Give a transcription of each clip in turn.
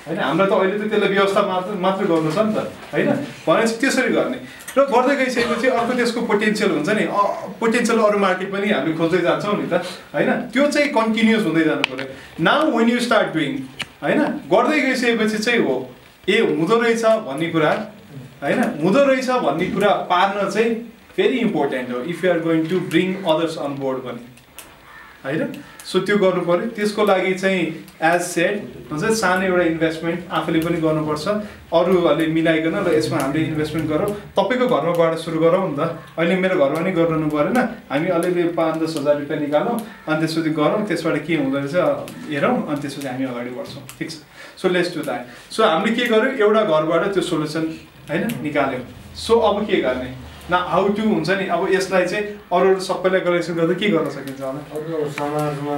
हैन हामीलाई त अहिले त त्यसलाई व्यवस्था मात्र गर्नु छ नि त हैन भनेपछि त्यसरी गर्ने र गर्दै गइसकेपछि अर्को त्यसको पोटेन्सियल हुन्छ नि पोटेन्सियल अरू मार्केट पनि हामी खोज्दै जान्छौँ नि त हैन त्यो चाहिँ कन्टिन्युअस हुँदै जानु पर्यो now when you start doing हैन गर्दै गइसकेपछि चाहिँ हो हुँदो रहेछ भन्ने कुरा हैन हुँदो रहेछ भन्ने कुरा पार्न चाहिँ भेरी इम्पोर्टेन्ट हो if you are going to bring others on board भने हैन सो त्यो गर्नु पर्यो त्यसको लागि चाहिँ एज सेड हुन्छ सानो एउटा इन्भेस्टमेन्ट आफूले पनि गर्नुपर्छ अरूहरूले मिलाइकन र यसमा हामीले इन्भेस्टमेन्ट गरौँ तपाईँको घरमाबाट सुरु गरौँ नि त अहिले मेरो घरमा नि गर्नु परेन हामी अलिअलि 5-10 हजार रुपियाँ निकालौँ अनि त्यसपछि गरौँ त्यसबाट के हुँदो रहेछ हेरौँ अनि त्यसपछि हामी अगाडि बढ्छौँ ठिक छ so let's do that so हामीले के गर्यौँ एउटा घरबाट त्यो सोल्युसन हैन निकाल्यौँ सो अब के गर्ने न हाउ टु हुन्छ नि अब यसलाई चाहिँ अरू सबैलाई कलेक्सन गर्दा के गर्न सकिन्छ होला समाजमा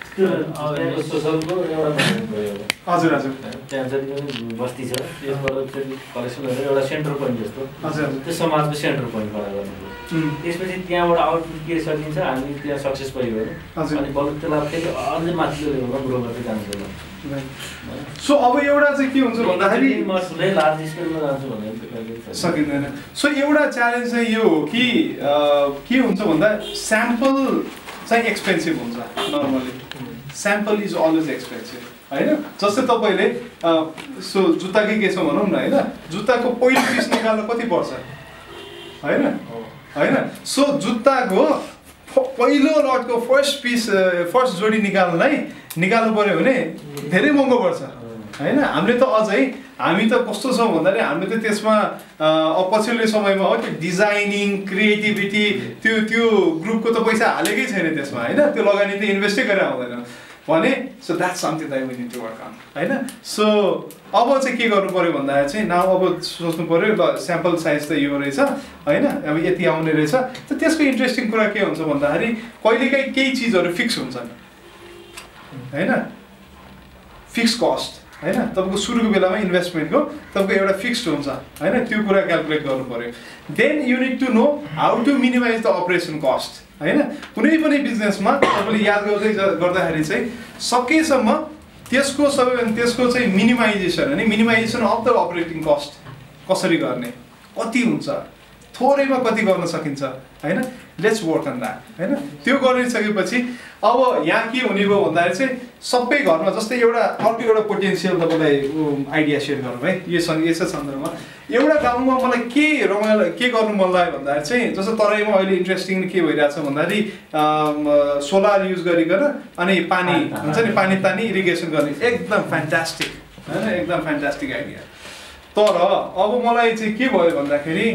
हजुर हजुर त्यहाँ जति पनि बस्ती छ त्यसबाट फेरि कलेक्सन गरेर एउटा सेन्टर पोइन्ट जस्तो हजुर त्यो समाजको सेन्टर पोइन्ट खडा गर्नु त्यसपछि त्यहाँबाट आउटपुट के सकिन्छ हामी त्यहाँ सक्सेस भयो भने अनि बल्ल त्यसलाई फेरि अझै माथिल्लो लेभलमा ग्रो गर्दै जान्छ सो अब एउटा चाहिँ के हुन्छ भन्दाखेरि लार्ज स्केलमा जान्छु भने सकिँदैन सो एउटा च्यालेन्ज चाहिँ यो हो कि के हुन्छ भन्दा स्याम्पल चाहिँ एक्सपेन्सिभ हुन्छ normally sample is always expensive हैन जस्तै तपाईँले सो जुत्ताकै के छ भनौँ न हैन जुत्ताको पहिलो पिस निकाल्न कति पर्छ हैन हैन सो जुत्ताको पहिलो लटको फर्स्ट जोडी निकाल्नु पर्यो भने धेरै महँगो पर्छ हैन हामीले त अझै हामी त कस्तो छौँ भन्दाखेरि हामीले त त्यसमा पछिल्लो समयमा हो त्यो डिजाइनिङ क्रिएटिभिटी त्यो ग्रुपको त पैसा हालेकै छैन त्यसमा हैन त्यो लगानी त इन्भेस्टै गरेर आउँदैन भने so that's something that we need to work on हैन सो अब चाहिँ के गर्नु पर्यो भन्दाखेरि चाहिँ नाउ अब सोच्नु पर्यो ल स्याम्पल साइज त यो रहेछ हैन अब यति आउने रहेछ त त्यसको इन्ट्रेस्टिङ कुरा के हुन्छ भन्दाखेरि कहिलेकाहीँ केही चिजहरू फिक्स हुन्छन् हैन फिक्स कस्ट हैन तपाईँको सुरुको बेलामा इन्भेस्टमेन्टको तपाईँको एउटा फिक्स्ड हुन्छ हैन त्यो कुरा क्यालकुलेट गर्नु पर्यो then you need to know how to minimize the operation cost हैन कुनै पनि बिजनेसमा तपाईँले याद गर्दाखेरि चाहिँ सकेसम्म त्यसको चाहिँ मिनिमाइजेसन हैन minimization of the operating cost कसरी गर्ने कति हुन्छ थोरैमा कति गर्न सकिन्छ हैन लेट्स वर्क अन द्याट हैन त्यो गरिसकेपछि अब यहाँ के हुने भयो भन्दाखेरि चाहिँ सबै घरमा जस्तै अर्को एउटा पोटेन्सियल तपाईँलाई आइडिया सेयर गरौँ है यसै सन्दर्भमा एउटा गाउँमा मलाई के गर्नु मन लाग्यो भन्दाखेरि चाहिँ जस्तो तराईमा अहिले इन्ट्रेस्टिङ के भइरहेछ भन्दाखेरि सोलर युज गरिकन अनि पानी हुन्छ नि पानी तानी इरिगेसन गर्ने एकदम फ्यान्टास्टिक हैन एकदम फ्यान्टास्टिक आइडिया तर अब मलाई चाहिँ के भयो भन्दाखेरि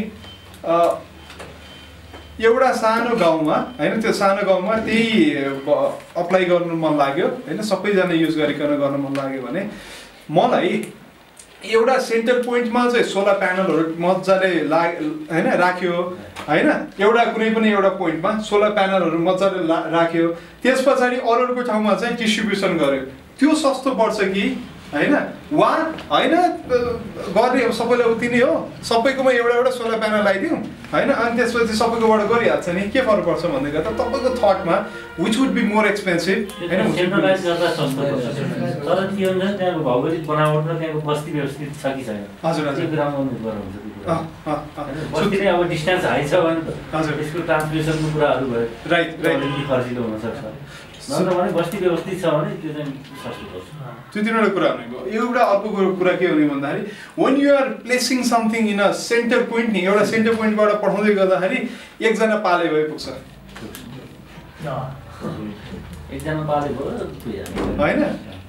एउटा सानो गाउँमा हैन त्यो सानो गाउँमा त्यही अप्लाई गर्नु मन लाग्यो हैन सबैजना युज गरिकन गर्न मन लाग्यो भने मलाई एउटा सेन्टर पोइन्टमा चाहिँ सोलर प्यानलहरू मजाले हैन राख्यो हैन कुनै पनि एउटा पोइन्टमा सोलर प्यानलहरू मजाले राख्यो त्यस पछाडि अरूको ठाउँमा चाहिँ डिस्ट्रिब्युसन गर्यो त्यो सस्तो पर्छ कि हैन वा हैन गर्ने सबैलाई उति नै हो सबैकोमा एउटा सोलर प्यानल लगाइदिउँ हैन अनि त्यसपछि सबैकोबाट गरिहाल्छ नि के फरक पर्छ भन्दै गर्दा तपाईँको थटमा which would be more expensive हैन सेन्ट्रलाइज गर्दा सस्तो पर्छ तर के हुन्छ त्यहाँको भौगोलिक बनावट र त्यहाँको बस्ती व्यवस्थित छ कि छैन हजुर त्यो कुरामा निर्भर हुन्छ बस्तीले अब डिस्टेन्स हाई छ भने त हजुर यसको ट्रान्समिसनको कुराहरू भयो राइट खर्चिलो हुन सक्छ नत्र भने बस्ती व्यवस्थित छ भने त्यो चाहिँ सस्तो पर्छ त्यो तिनवटा कुरा भनेको एउटा अर्को कुरा के हुने भन्दाखेरि when you are placing something in a center point नि एउटा सेन्टर पोइन्टबाट पठाउँदै गर्दाखेरि एकजना पाले भए पुग्छ एकजना पाले भयो हैन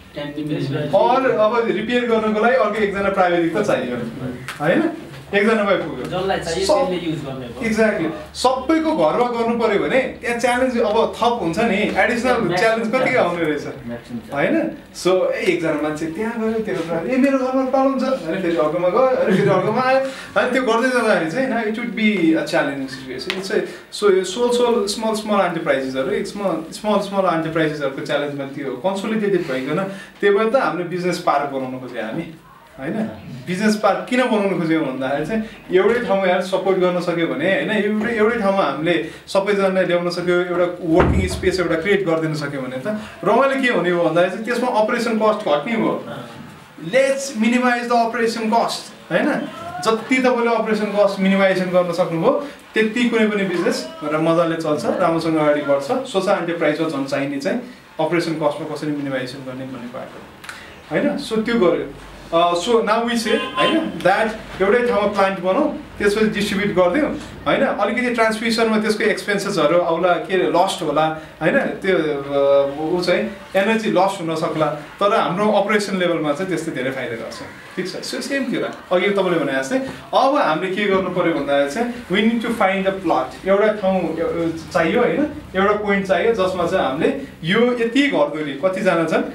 अब रिपेयर गर्नको लागि अर्को एकजना प्राविधिक त चाहियो हैन एकजना भए पुग्यो जसलाई चाहियो त्यसले युज गर्ने हो एक्ज्याक्टली सबैको घरमा गर्नु पर्यो भने त्यहाँ च्यालेन्ज अब थप हुन्छ नि एडिसनल च्यालेन्ज कति आउने रहेछ हैन सो एकजना मान्छे त्यहाँ गयो त्यो मेरो घरमा प्रब्लम छ अनि फेरि अर्कोमा गयो अनि फेरि अर्कोमा आयो अनि त्यो गर्दै जाँदाखेरि चाहिँ न it would be a challenging situation it's so small एन्टरप्राइजेसहरू स्मल एन्टरप्राइजेसहरूको च्यालेन्जमा त्यो कन्सोलिडेटेड भइकन त्यही भएर त हाम्रो बिजनेस पार्क बनाउनु खोज्यो हामी हैन बिजनेस पार्क किन बनाउनु खोज्यौँ भन्दाखेरि चाहिँ एउटै ठाउँमा यार सपोर्ट गर्न सक्यो भने हैन एउटै ठाउँमा हामीले सबैजनालाई ल्याउन सक्यो एउटा वर्किङ स्पेस एउटा क्रिएट गरिदिन सक्यो भने त रमाइलो के हुने हो भन्दाखेरि चाहिँ त्यसमा अपरेसन कस्ट घट्ने भयो let's minimize the operation cost हैन जति तपाईले अपरेसन कस्ट मिनिमाइजेसन गर्न सक्नुभयो त्यति कुनै पनि बिजनेस र मजाले चल्छ राम्रोसँग अगाडि बढ्छ सोचा एन्टरप्राइजमा झन् चाहिने चाहिँ अपरेसन कस्टमा कसरी मिनिमाइजेसन गर्ने भन्ने बाटो हैन सो त्यो गर्यो सो नाउ वी से हैन दैट एउटै ठाउँमा प्लान्ट बनाऊ त्यसपछि डिस्ट्रिब्युट गरिदिउँ हैन अलिकति ट्रान्समिसनमा त्यसको एक्सपेन्सेसहरू आउला के लस्ट होला हैन त्यो उ चाहिँ एनर्जी लस्ट हुन सक्ला तर हाम्रो अपरेसन लेभलमा चाहिँ त्यस्तो धेरै फाइदा गर्छ ठीक छ सो सेम कुरा अघि तपाईले भने जस्तै अब हामीले के गर्नु पर्यो भन्दाखेरि चाहिँ we need to find a plot एउटा ठाउँ चाहियो हैन एउटा पोइन्ट चाहियो जसमा चाहिँ हामीले यो यति घरधुरी कतिजना छन्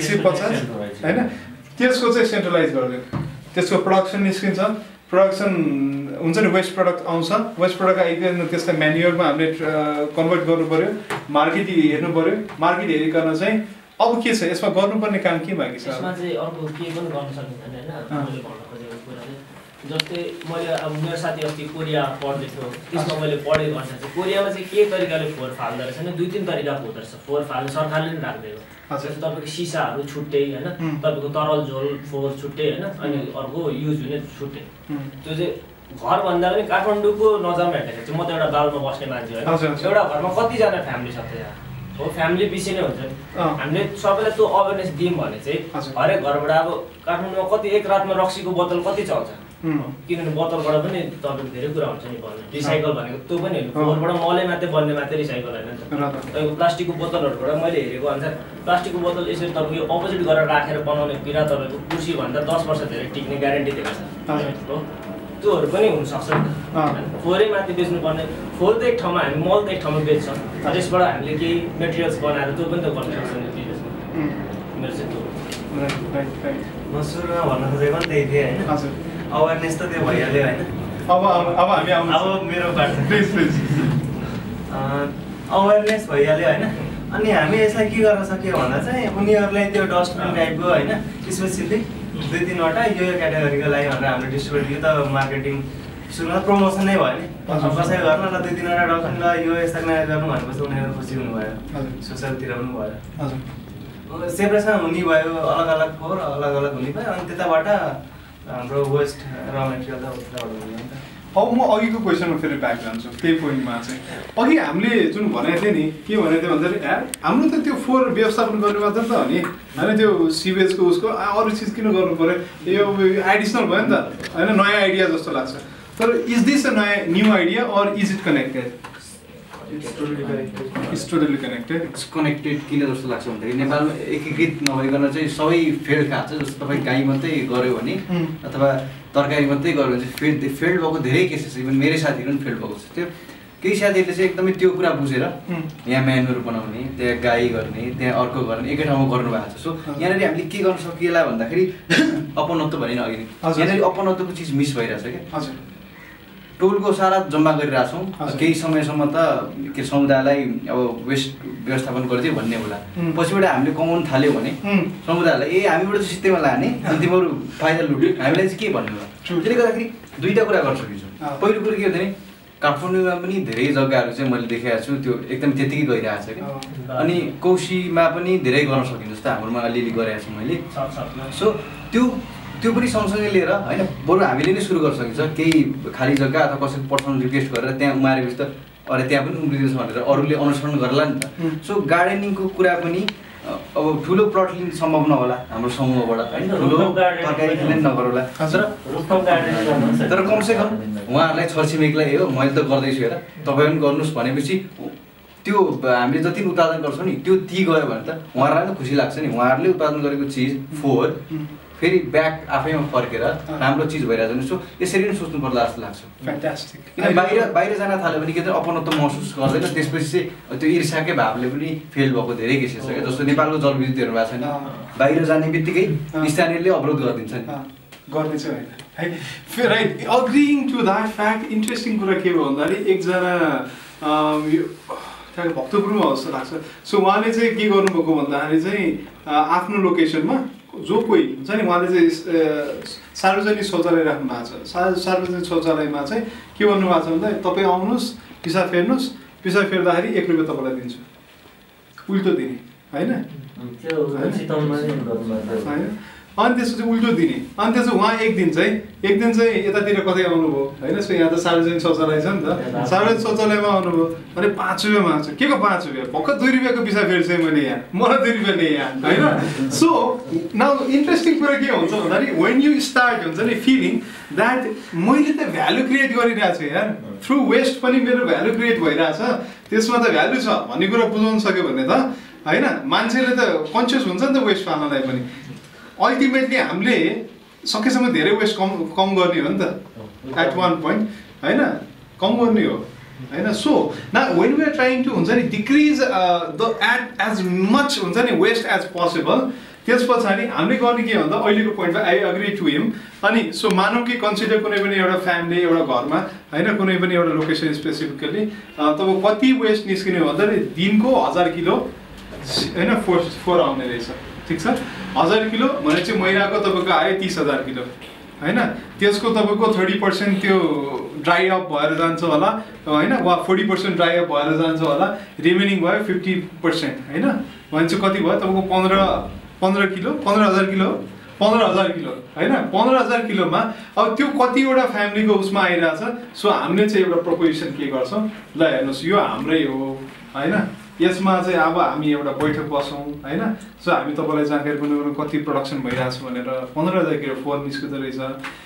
150 हैन त्यसको चाहिँ सेन्ट्रलाइज गरिदियो त्यसको प्रोडक्सन निस्किन्छ प्रोडक्सन हुन्छ नि वेस्ट प्रडक्ट आउँछ वेस्ट प्रडक्ट आइकन त्यसलाई म्यान्युअलमा हामीले कन्भर्ट गर्नु पर्यो मार्केट हेर्नु पर्यो मार्केट हेरिकन चाहिँ अब के छ यसमा गर्नुपर्ने काम के बाँकी छ यसमा चाहिँ अर्को के पनि गर्न सकिन्छ हैन मैले भन्न खोजेको कुरा चाहिँ जस्तै मैले अब मेरो साथी अस्ति कोरिया पढ्दै थियो त्यसमा मैले पढेको अनुसार चाहिँ कोरियामा चाहिँ के तरिकाले फोहोर फाल्दो रहेछ नि 2-3 तरिका हुँदो रहेछ फोहोर फाल्ने सरकारले नि राख्दैन जस्तै तपाईको सिसाहरू छुट्टै हैन तपाईको तरल झोल फोहोर छुट्टै हैन अनि अर्को युज हुने छुट्टै त्यो चाहिँ घर भन्दा पनि काठमाडौँको नजरमा हेर्दाखेरि चाहिँ म त एउटा गाउँमा बस्ने मान्छे हैन एउटा घरमा कतिजना फ्यामिली छ त यहाँ हो फ्यामिली पछि नै हुन्छ नि हामीले सबैलाई त्यो अवेरनेस दियौँ भने चाहिँ हरेक घरबाट अब काठमाडौँमा कति एक रातमा रक्सीको बोतल कति चल्छ किनभने बोतलबाट पनि तपाईको धेरै कुरा हुन्छ नि भन्नु रिसाइकल भनेको त्यो पनि हैन फोहोरबाट मलै मात्रै बन्ने मात्रै रिसाइकल हैन नि त तपाईको प्लास्टिकको बोतलहरुबाट मैले हेरेको अनुसार प्लास्टिकको बोतल यसरी तपाईको अपोजिट गरेर राखेर बनाउने पिरा तपाईको कुर्सी भन्दा 10 वर्ष धेरै टिक्ने ग्यारेन्टी दिएको छ हो त्योहरु पनि हुन सक्छ नि त फोहोरै माथि बेच्नु पर्ने फोहोर त एक ठाउँमा हामी मल त एक ठाउँमा बेच्छ त्यसबाट हामीले केही मेटेरियल्स बनाएर त्यो पनि त गर्न सक्छ नि बिजनेसमा मेरो चाहिँ त्यो म सुरुमा भन्न खोजेको नि त्यही थिए हैन हजुर अवेरनेस त त्यो भइहाल्यो हैन अब हामी अब मेरो पार्ट प्लिज अवेरनेस भइहाल्यो हैन अनि हामी यसलाई के गर्न सक्यो भन्दा चाहिँ उनीहरुलाई त्यो डस्टबिन टाइपको हैन स्पेसिफिक 2-3 वटा यो क्याटेगोरीको लागि भनेर हामीले डिस्ट्रिब्युट यो त मार्केटिङ सुरुमा प्रमोसन नै भयो नि कसै गर्न ल 2-3 वटा डस्टबिन ल यो यसरी म्यानेज गर्नु भनेपछि उनीहरु खुसी हुनुभयो सोशलतिर पनि भयो हजुर सेपरेसन हुने भयो अलग अलग फोहोर अलग अलग हुने भयो अनि त्यताबाट हाम्रो वेस्ट र मेटेरियल त उताबाट हुने नि त अब म अघिको क्वेसनमा फेरि ब्याक जान्छु त्यही पोइन्टमा चाहिँ अघि हामीले जुन भनेको थियो नि के भनेको थियो भन्दाखेरि हाम्रो त त्यो फोहोर व्यवस्थापन गर्ने मात्र त हो नि होइन त्यो सिवेजको उसको अरू चिज किन गर्नु पर्यो यो एडिसनल भयो नि त होइन नयाँ आइडिया जस्तो लाग्छ तर इज दिस अ नयाँ new idea or is it connected it's totally connected it's connected किन जस्तो लाग्छ भन्दाखेरि नेपालमा एकीकृत नभइकन चाहिँ सबै फेल्ड खान्छ जस्तो तपाईँ गाई मात्रै गऱ्यो भने अथवा तरकारी मात्रै गऱ्यो भने चाहिँ फेल्ड भएको धेरै केसेस इभन मेरै साथीहरू पनि फेल्ड भएको छ त्यो केही साथीहरूले चाहिँ एकदमै त्यो कुरा बुझेर यहाँ म्यानुअर बनाउने त्यहाँ गाई गर्ने त्यहाँ अर्को गर्ने एकै ठाउँमा गर्नुभएको छ सो यहाँनिर हामीले के गर्न सकिएला भन्दाखेरि अपनत्व भने अघि नै यहाँनिर अपनत्वको चिज मिस भइरहेछ क्या हजुर टोलको सारा जम्मा गरिरहेछौँ केही समयसम्म त के समुदायलाई अब वेस्ट व्यवस्थापन गर्दै भन्ने होला पछिबाट हामीले कमाउन थाल्यो भने समुदायलाई हामीबाट चाहिँ सित्तैमा लाने अनि तिमीहरू फाइदा लुट्यो हामीलाई चाहिँ के भन्नु होला त्यसले गर्दाखेरि दुईवटा कुरा गर्न सकिन्छ पहिलो कुरो के हो भने काठमाडौँमा पनि धेरै जग्गाहरू चाहिँ मैले देखेको छु त्यो एकदम त्यतिकै गइरहेको छ क्या अनि कौशीमा पनि धेरै गर्न सकिन्छ जस्तो हाम्रोमा अलिअलि गरेको छु मैले सो त्यो पनि सँगसँगै लिएर होइन बरु हामीले नै सुरु गर्न सकिन्छ केही खाली जग्गा अथवा कसैको पर्सनल रिक्वेस्ट गरेर त्यहाँ उमारेपछि त अरे त्यहाँ पनि उम्रिँदैछ भनेर अरूले अनुसरण गर्ला नि त सो गार्डनिङको कुरा पनि अब ठुलो प्लट लिने सम्भव नहोला हाम्रो समूहबाट होइन ठुलो तरकारी किन नगरौला तर कमसेकम उहाँहरूलाई छरछिमेकीलाई हो मैले त गर्दैछु हेर तपाईँ पनि गर्नुहोस् भनेपछि त्यो हामीले जति उत्पादन गर्छौँ नि त्यो ती गयो भने त उहाँहरूलाई पनि खुसी लाग्छ नि उहाँहरूले उत्पादन गरेको चिज फोहोर फेरि ब्याक आफैमा फर्केर राम्रो चिज भइरहेको छ सो यसरी नै सोच्नु पर्ला जस्तो लाग्छ फ्यान्टास्टिक किन बाहिर जान थाल्यो भने के त अपनत्व महसुस गर्दैन त्यसपछि चाहिँ त्यो ईर्ष्याकै भावले पनि फेल भएको धेरै केसेस छ क्या जस्तो नेपालको जलविद्युत हेर्नु भएको छैन बाहिर जाने बित्तिकै स्थानीयले अवरोध गरिदिन्छ नि गर्ने चाहिँ होइन है right agreeing to that fact interesting कुरा के हो भन्दाखेरि एकजना भक्तपुरमा जस्तो लाग्छ सो उहाँले चाहिँ के गर्नुभएको भन्दाखेरि चाहिँ आफ्नो लोकेसनमा जो कोही हुन्छ नि उहाँले चाहिँ सार्वजनिक शौचालय राख्नु भएको छ सार्वजनिक शौचालयमा चाहिँ के भन्नुभएको छ भन्दा तपाईँ आउनुहोस् पिसाब फेर्नुहोस् पिसाब फेर्दाखेरि 1 रुपियाँ तपाईँलाई दिन्छु उल्टो दिने होइन अनि त्यसपछि उल्टो दिने अनि त्यसपछि उहाँ एक दिन चाहिँ यतातिर कतै आउनुभयो होइन सो यहाँ त सार्वजनिक शौचालय छ नि त सार्वजनिक शौचालयमा आउनुभयो अनि 5 रुपियाँ माग्छ के को 5 रुपियाँ भर्खर 2 रुपियाँको पिसा फेरि मैले यहाँ मलाई 2 रुपियाँ लिएँ यहाँ होइन सो नाउ इन्ट्रेस्टिङ कुरा के हुन्छ भन्दाखेरि वेन यु स्टार्ट हुन्छ नि फिलिङ द्याट मैले त भ्यालु क्रिएट गरिरहेको छु यार थ्रु वेस्ट पनि मेरो भ्यालु क्रिएट भइरहेछ त्यसमा त भ्यालु छ भन्ने कुरा बुझाउन सक्यो भने त होइन मान्छेले त कन्सियस हुन्छ नि त वेस्ट फाल्नलाई पनि अल्टिमेटली हामीले सकेसम्म धेरै वेस्ट कम गर्ने हो नि त एट वान पोइन्ट होइन कम गर्ने हो होइन सो ना when we are trying to हुन्छ नि decrease the at as much हुन्छ नि वेस्ट एज पोसिबल त्यस पछाडि हामीले गर्ने के भन्दा अहिलेको पोइन्टमा आई अग्री टु हिम अनि सो मानौँ कि कन्सिडर कुनै पनि एउटा फ्यामिली एउटा घरमा होइन कुनै पनि एउटा लोकेसन स्पेसिफिकली तपाईँ कति वेस्ट निस्किने भन्दाखेरि दिनको 1000 किलो होइन फोर आउने रहेछ ठिक छ 1000 किलो भने चाहिँ महिनाको तपाईँको आयो 30,000 किलो होइन त्यसको तपाईँको 30% त्यो ड्राई अप भएर जान्छ होला होइन वा 40% ड्राई अप भएर जान्छ होला रिमेनिङ भयो 50% होइन भने चाहिँ कति भयो तपाईँको 15 किलो 15,000 किलो 15,000 किलो होइन 15,000 किलोमा अब त्यो कतिवटा फ्यामिलीको उसमा आइरहेछ सो हामीले चाहिँ एउटा प्रपोजिसन के गर्छौँ ल हेर्नुहोस् यो हाम्रै हो होइन यसमा चाहिँ अब हामी एउटा बैठक बसौँ होइन सो हामी तपाईँलाई जानकारी बनाउनु कति प्रडक्सन भइरहेछ भनेर 15,000 किलो फोर निस्किँदो रहेछ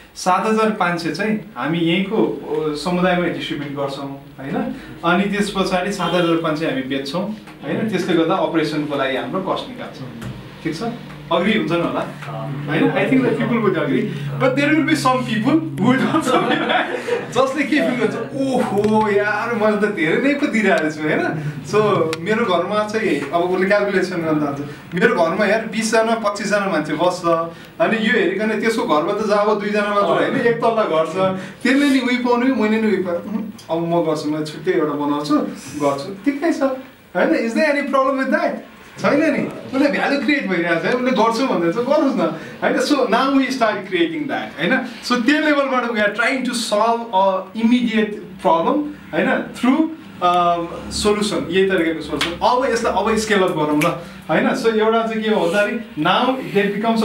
7,500 चाहिँ हामी यहीँको समुदायमा डिस्ट्रिब्युट गर्छौँ होइन अनि त्यस पछाडि 7,500 हामी बेच्छौँ होइन त्यसले गर्दा अपरेसनको लागि हाम्रो कस्ट निकाल्छौँ ठिक छ अग्री हुन्छन् होला होइन I think the people would agree but there will be some people would also जसले के फिल गर्छ ओहो यार मैले त धेरै नै पो दिइरहेको छु होइन सो मेरो घरमा चाहिँ अब उसले क्यालकुलेसन गर्न जान्छ मेरो घरमा यार 20 जना 25 जना मान्छे बस्छ अनि यो हेरिकन त्यसको घरमा त जब 2 जना मात्र होइन एक तल्ला घर छ त्यसले नि उही पाउने मैले नि उही पाएँ अब म गर्छु म छुट्टै एउटा बनाउँछु गर्छु ठिकै छ होइन is there any problem with that छैन नि उसले भ्यालु क्रिएट भइरहेको छ उसले गर्छु भन्दैछ गरोस् न होइन so now we start creating that होइन सो त्यो लेभलबाट we are trying to solve a immediate problem होइन थ्रु सोल्युसन यही तरिकाको सोल्युसन अब यसलाई अब स्केल अप गरौँ ल होइन सो एउटा चाहिँ के हो भन्दाखेरि now it becomes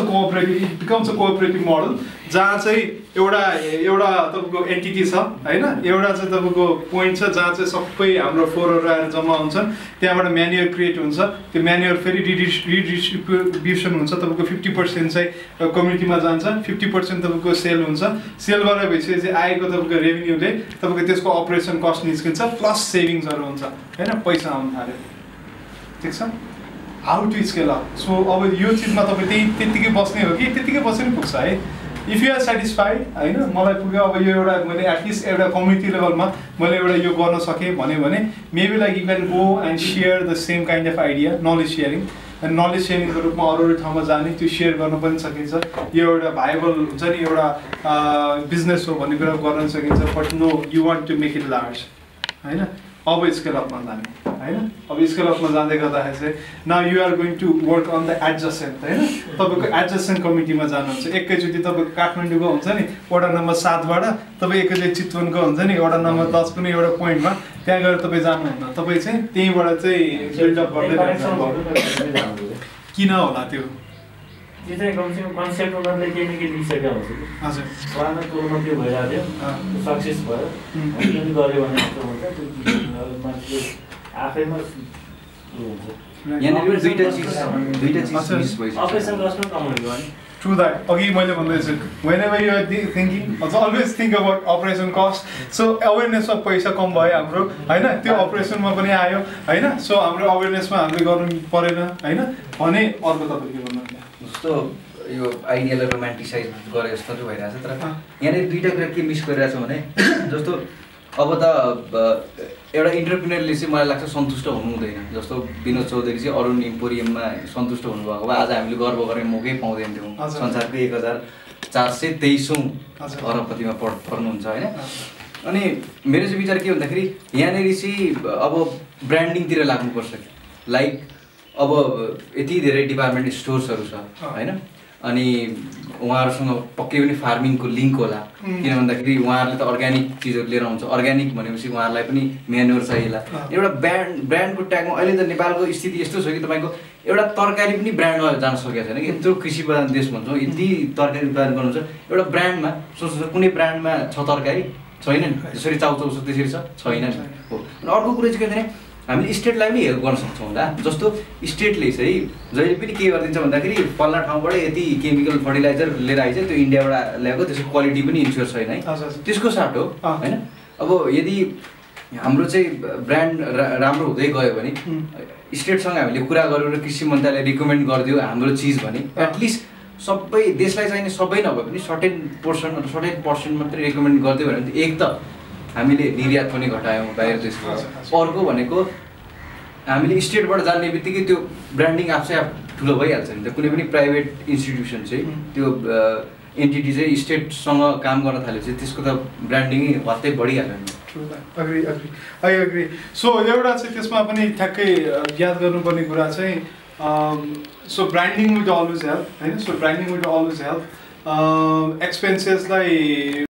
a cooperative model जहाँ चाहिँ एउटा तपाईँको एन्टिटी छ होइन एउटा चाहिँ तपाईँको पोइन्ट छ जहाँ चाहिँ सबै हाम्रो फोरहरू आएर जम्मा हुन्छन् त्यहाँबाट म्यान्युअर क्रिएट हुन्छ त्यो म्यान्युअर फेरि रिडिस्ट्रिब्युसन हुन्छ तपाईँको 50% चाहिँ कम्युनिटीमा जान्छ 50% तपाईँको सेल हुन्छ सेल गरेपछि चाहिँ आएको तपाईँको रेभेन्यूले तपाईँको त्यसको अपरेसन कस्ट निस्किन्छ प्लस सेभिङ्सहरू हुन्छ होइन पैसा आउनु थाल्यो ठिक छ how to scale up so अब यो चिजमा तपाईँ त्यत्तिकै बस्ने हो कि त्यत्तिकै बस्नु नि पुग्छ है इफ यु आर सेटिस्फाइड होइन मलाई पुग्यो अब यो एउटा मैले एटलिस्ट एउटा कम्युनिटी लेभलमा मैले एउटा यो गर्न सकेँ भन्यो भने maybe like you can go and share the same kind of idea knowledge sharing and knowledge सेयरिङको रूपमा अरू ठाउँमा जाने त्यो सेयर गर्न पनि सकिन्छ यो एउटा भाइबल हुन्छ नि एउटा बिजनेस हो भन्ने कुरा गर्न सकिन्छ but no you want to make it large होइन अब स्केल अपमा जाने होइन अब स्केल अपमा जाँदै गर्दाखेरि चाहिँ now you are going to work on the adjustment होइन तपाईँको एडजस्टेन्ट कमिटीमा जानुहुन्छ एकैचोटि तपाईँको काठमाडौँको हुन्छ नि वडा नम्बर 7बाट तपाईँ एकैचोटि चितवनको हुन्छ नि वडा नम्बर 10 कुनै एउटा पोइन्टमा त्यहाँ गएर तपाईँ जानुहुन्न तपाईँ चाहिँ त्यहीँबाट चाहिँ बिल्डअप गर्दै किन होला त्यो चाहिँ कमसेकम कन्सेप्ट उनीहरूले केही न केही लिइसकेको हुन्छ कि हजुर उहाँको कुरोमा त्यो भइरहेको थियो सक्सेस भयो पनि गऱ्यो भने जस्तो हुन्छ त्यो मान्छे आफैमा हुन्छ यहाँनिर दुईटा चिज मिस भइसक्यो अपरेसन कस्ट कमाउनु भने True that. अघि मैले भन्दैछु whenever you are thinking, always think about operation cost. So awareness of पैसा कम भयो हाम्रो हैन त्यो अपरेसनमा पनि आयो हैन सो हाम्रो अवेरनेसमा हामीले गर्नु परेन हैन भने अर्को तपाईले के भन्नुहुन्छ जस्तो यो आइडियालाई रोमान्टिसाइज गरे जस्तो चाहिँ भइरहेछ तर यहाँनिर दुईटा कुरा के मिस गरिरहेछ भने जस्तो अब त एउटा इन्टरप्रेन्योरले चाहिँ मलाई लाग्छ सन्तुष्ट हुनु हुँदैन जस्तो विनोद चौधरी चाहिँ अरुण इम्पोरियममा सन्तुष्ट हुनुभएको भए आज हामीले गर्व गर्ने मौकै पाउँदैन थियौँ संसारको 1423औं अरबपतिमा पर्नुहुन्छ होइन अनि मेरो चाहिँ विचार के भन्दाखेरि यहाँनिर चाहिँ अब ब्रान्डिङतिर लाग्नुपर्छ लाइक अब यति धेरै डिपार्टमेन्ट स्टोर्सहरू छ होइन अनि उहाँहरूसँग पक्कै पनि फार्मिङको लिङ्क होला किन भन्दाखेरि उहाँहरूले त अर्ग्यानिक चिजहरू लिएर आउँछ अर्ग्यानिक भनेपछि उहाँहरूलाई पनि म्यान्युर चाहिएला एउटा ब्रान्डको ट्यागमा अहिले त नेपालको स्थिति यस्तो छ कि तपाईँको एउटा तरकारी पनि ब्रान्डमा जान सकेको छैन कि यत्रो कृषि प्रधान देश भन्छौँ यति तरकारी उत्पादन गर्नुहुन्छ एउटा ब्रान्डमा सोच्नु कुनै ब्रान्डमा छ तरकारी छैन नि जसरी चाउचाउ छ त्यसरी छैन नि हो अनि अर्को कुरो चाहिँ के भने हामीले स्टेटलाई पनि हेल्प गर्न सक्छौँ होला जस्तो स्टेटले चाहिँ जहिले पनि के गरिदिन्छ भन्दाखेरि पल्ला ठाउँबाट यति केमिकल फर्टिलाइजर लिएर आइज त्यो इन्डियाबाट ल्याएको त्यसको क्वालिटी पनि इन्स्योर छैन है त्यसको साथ हो होइन अब यदि हाम्रो चाहिँ ब्रान्ड राम्रो हुँदै गयो भने स्टेटसँग हामीले कुरा गऱ्यौँ र कृषि मन्त्रालयले रिकमेन्ड गरिदियो हाम्रो चिज भने एटलिस्ट सबै देशलाई चाहिने सबै नभए पनि सर्टेन पर्सेन्ट मात्रै रिकमेन्ड गरिदियो भने एक त हामीले निर्यात पनि घटायौँ बाहिर देशको अर्को भनेको हामीले स्टेटबाट जान्ने बित्तिकै त्यो ब्रान्डिङ आफै ठुलो भइहाल्छ नि त कुनै पनि प्राइभेट इन्स्टिट्युसन चाहिँ त्यो एन्टिटी चाहिँ स्टेटसँग काम गर्न थालेपछि त्यसको त ब्रान्डिङै वात्तै बढिहाल्यो नि आई एग्री सो एउटा चाहिँ त्यसमा पनि ठ्याक्कै याद गर्नुपर्ने कुरा चाहिँ so branding will always help होइन so branding will always help एक्सपेन्सेसलाई